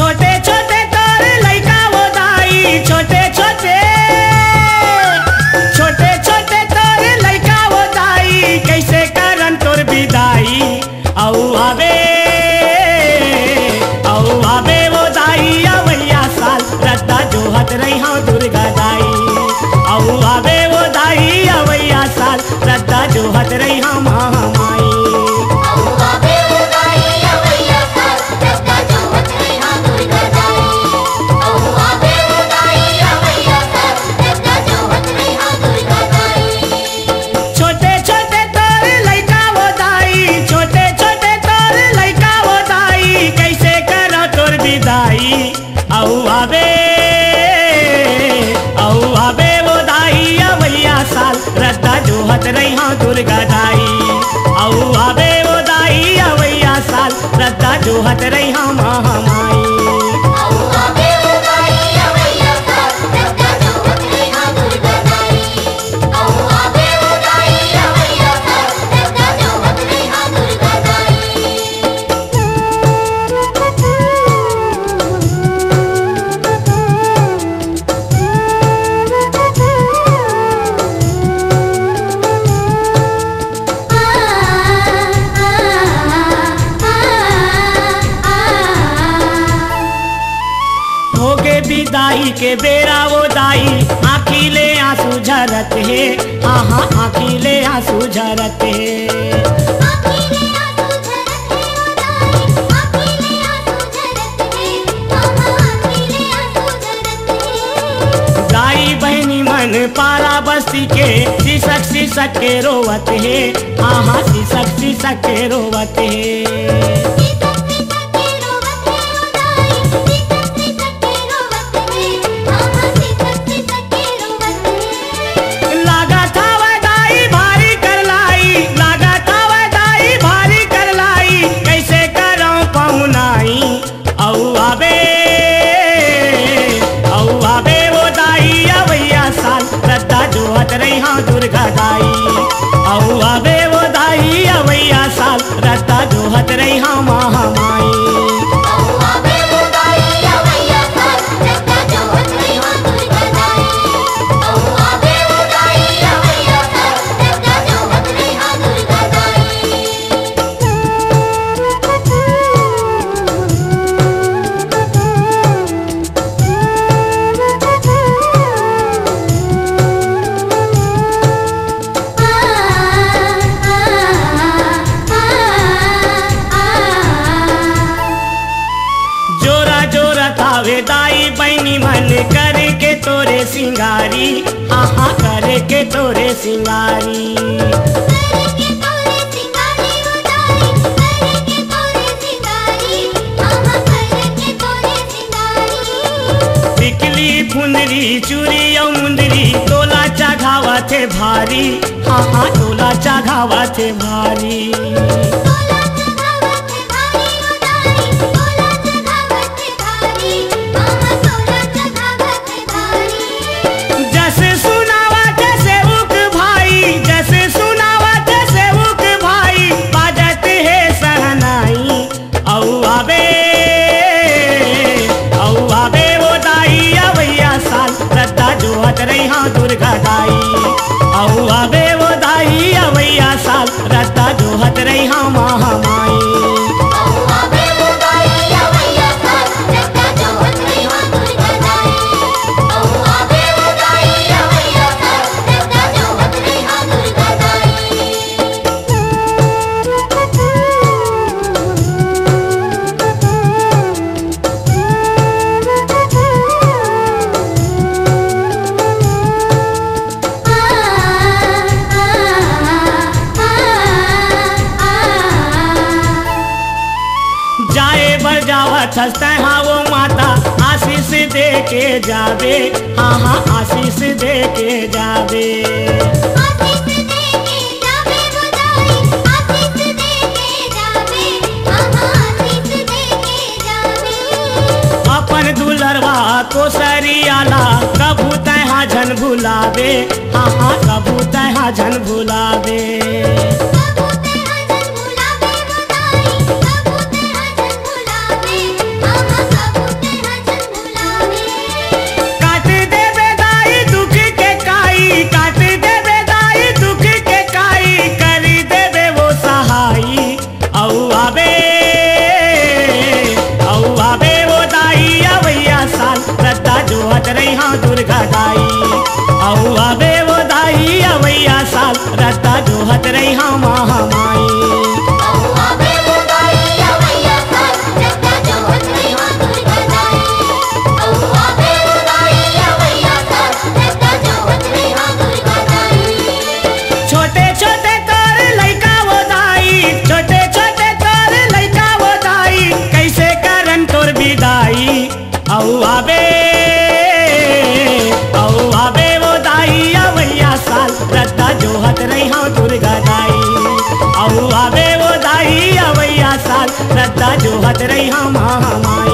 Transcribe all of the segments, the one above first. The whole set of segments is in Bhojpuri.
छोटे छोटे तोर लइका वो दाई छोटे छोटे छोटे छोटे तोर लइका वो दाई कैसे करन तोर विदाई औ आवे वो दाई अवैया साल रद्दा जोहत रही हाँ दुर्गा दाई औ आवे वो दाई अवैया साल रद्दा जोहत रही हाँ महामाई रद्दा जोहत रही हाँ दुर्गा दाई औ आवे वो दाई अवैया साल रद्दा जोहत रही हाँ महामाई दाई के बेरा वो दाई आँखीले आंसू झरत है हाँ आँखीले आंसू झरत है दाई बहनी मन पारा बस्ती के सिसक के रोवत है हाँ सिसक के रोवत है रही हाँ दुर्गा दाई औ आवे वो दाई अवैया साल रद्दा जोहत रही हाँ महामाई दाई बहनी मन करके तोरे सिंगारी हाँ करके तोरे सिंगारी टिकली फुंदरी चूड़ी और मुंदरी तोला चढ़ावा थे भारी हाँ तोला चढ़ावा थे भारी रही हाँ दुर्गा दाई औ आवे वो दाई अवैया साल रद्दा जोहत रही हाँ महामाई हंसते हाँ वो माता आशीष दे के जावे हाँ आशीष दे के जावे अपन दुलरवा को सरियाला कबू तहाँ झन भुलावे हाँ कबू तहाँ झन भुलावे जोहत रही हम महामाई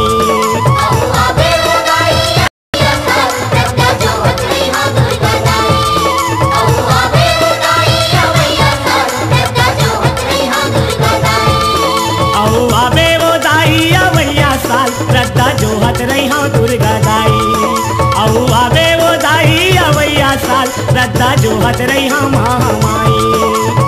रद्दा जोहत रही हाँ दुर्गा दाई औ आवे वो दाई अवैया साल रद्दा जोहत रही हाँ महामाई